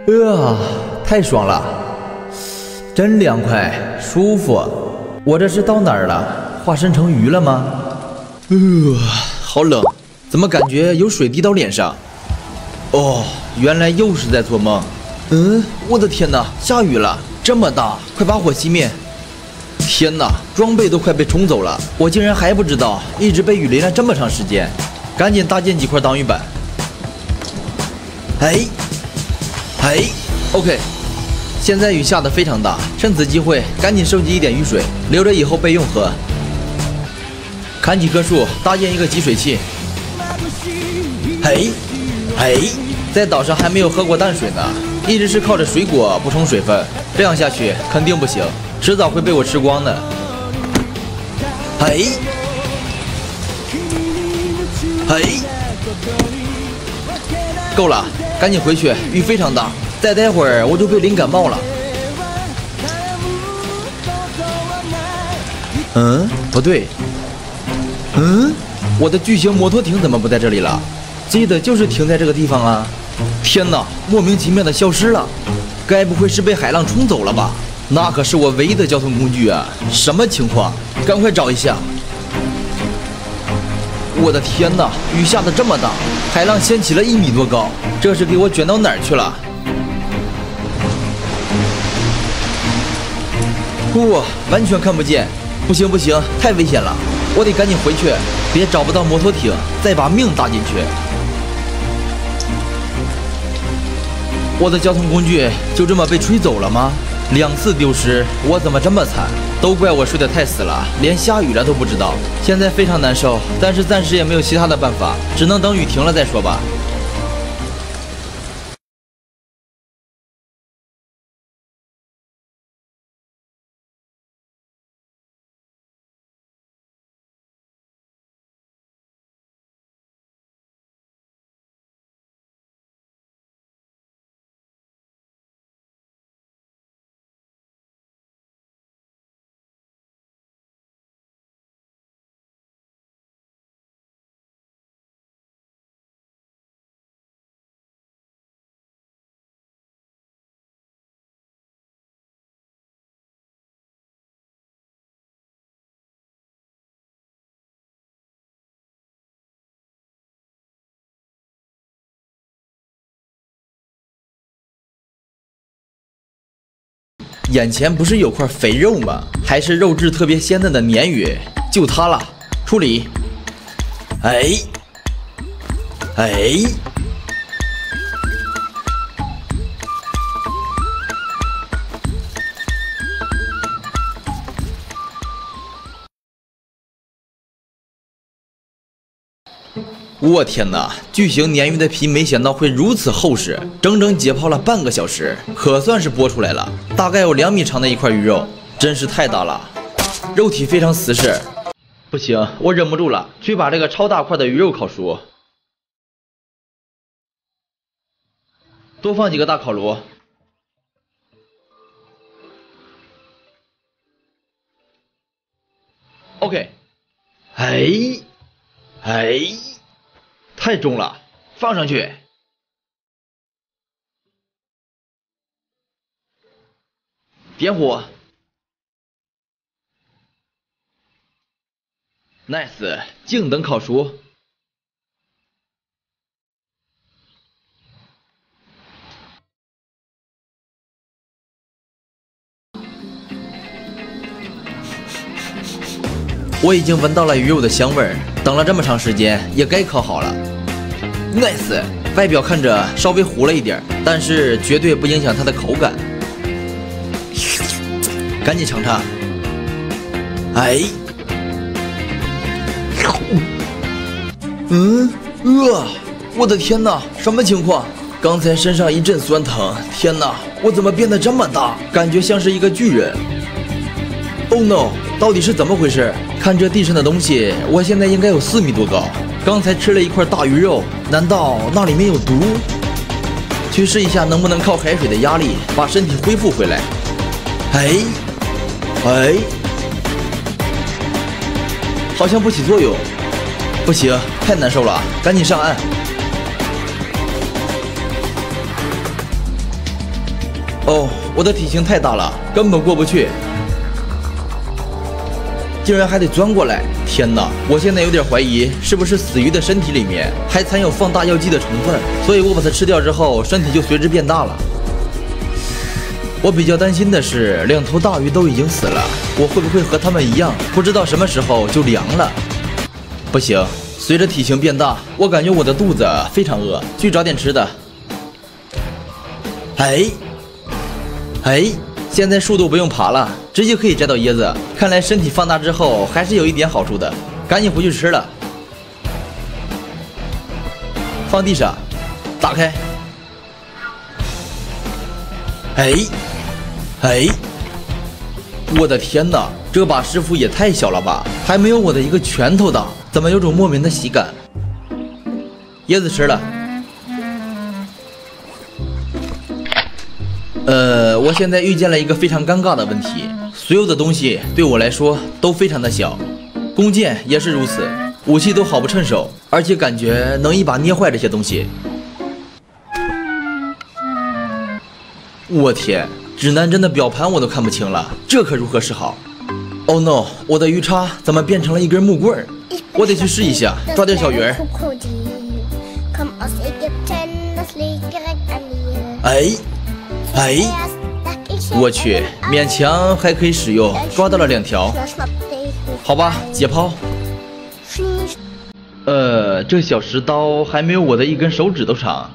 太爽了，真凉快，舒服。我这是到哪儿了？化身成鱼了吗？好冷，怎么感觉有水滴到脸上？哦，原来又是在做梦。我的天哪，下雨了，这么大，快把火熄灭！天哪，装备都快被冲走了，我竟然还不知道，一直被雨淋了这么长时间。赶紧搭建几块挡雨板。OK。现在雨下得非常大，趁此机会赶紧收集一点雨水，留着以后备用喝。砍几棵树，搭建一个集水器。在岛上还没有喝过淡水呢，一直是靠着水果补充水分，这样下去肯定不行，迟早会被我吃光的。够了，赶紧回去，雨非常大，再待会儿我就被淋感冒了。不对，我的巨型摩托艇怎么不在这里了？记得就是停在这个地方啊！天哪，莫名其妙的消失了，该不会是被海浪冲走了吧？那可是我唯一的交通工具啊！什么情况？赶快找一下！我的天哪，雨下得这么大，海浪掀起了1米多高，这是给我卷到哪儿去了？完全看不见！不行，太危险了，我得赶紧回去，别找不到摩托艇，再把命搭进去。我的交通工具就这么被吹走了吗？2次丢失，我怎么这么惨？都怪我睡得太死了，连下雨了都不知道，现在非常难受，但是暂时也没有其他的办法，只能等雨停了再说吧。眼前不是有块肥肉吗？还是肉质特别鲜嫩的鲶鱼，就它了，处理。我天哪！巨型鲶鱼的皮没想到会如此厚实，整整解剖了半个小时，可算是剥出来了，大概有2米长的一块鱼肉，真是太大了，肉体非常瓷实。不行，我忍不住了，去把这个超大块的鱼肉烤熟。多放几个大烤炉。OK。太重了，放上去。点火。Nice， 静等烤熟。我已经闻到了鱼肉的香味儿，等了这么长时间，也该烤好了。Nice， 外表看着稍微糊了一点，但是绝对不影响它的口感。赶紧尝尝。我的天哪，什么情况？刚才身上一阵酸疼，天哪，我怎么变得这么大？感觉像是一个巨人。Oh no！ 到底是怎么回事？看这地上的东西，我现在应该有4米多高。刚才吃了一块大鱼肉，难道那里面有毒？去试一下能不能靠海水的压力把身体恢复回来。好像不起作用。不行，太难受了，赶紧上岸。 哦，我的体型太大了，根本过不去。竟然还得钻过来！天哪，我现在有点怀疑，是不是死鱼的身体里面还掺有放大药剂的成分，所以我把它吃掉之后，身体就随之变大了。我比较担心的是，2头大鱼都已经死了，我会不会和它们一样，不知道什么时候就凉了？不行，随着体型变大，我感觉我的肚子非常饿，去找点吃的。哎，现在树都不用爬了，直接可以摘到椰子。看来身体放大之后还是有一点好处的，赶紧回去吃了。放地上，打开。我的天哪，这把师傅也太小了吧，还没有我的一个拳头大，怎么有种莫名的喜感？椰子吃了。我现在遇见了一个非常尴尬的问题，所有的东西对我来说都非常的小，弓箭也是如此，武器都好不趁手，而且感觉能一把捏坏这些东西。我天，指南针的表盘我都看不清了，这可如何是好 ？Oh no， 我的鱼叉怎么变成了一根木棍？我得去试一下，抓点小鱼儿。我去，勉强还可以使用，抓到了2条。好吧，解剖。这小石刀还没有我的一根手指头长。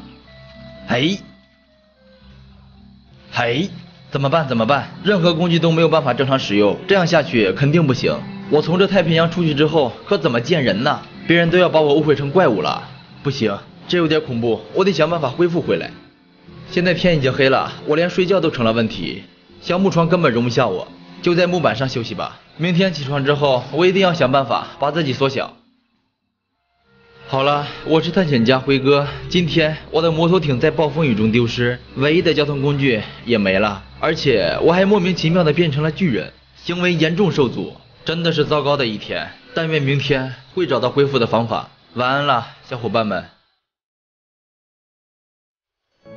怎么办？任何工具都没有办法正常使用，这样下去肯定不行。我从这太平洋出去之后，可怎么见人呢？别人都要把我误会成怪物了。不行，这有点恐怖，我得想办法恢复回来。现在天已经黑了，我连睡觉都成了问题。小木床根本容不下我，就在木板上休息吧。明天起床之后，我一定要想办法把自己缩小。好了，我是探险家辉哥。今天我的摩托艇在暴风雨中丢失，唯一的交通工具也没了，而且我还莫名其妙的变成了巨人，行为严重受阻，真的是糟糕的一天。但愿明天会找到恢复的方法。晚安了，小伙伴们。